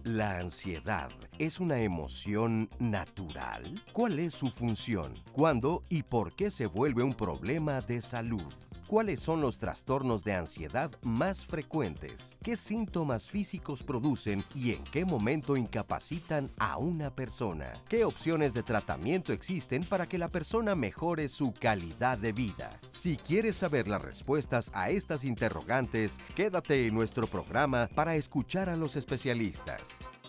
¿La ansiedad es una emoción natural? ¿Cuál es su función? ¿Cuándo y por qué se vuelve un problema de salud? ¿Cuáles son los trastornos de ansiedad más frecuentes? ¿Qué síntomas físicos producen y en qué momento incapacitan a una persona? ¿Qué opciones de tratamiento existen para que la persona mejore su calidad de vida? Si quieres saber las respuestas a estas interrogantes, quédate en nuestro programa para escuchar a los especialistas.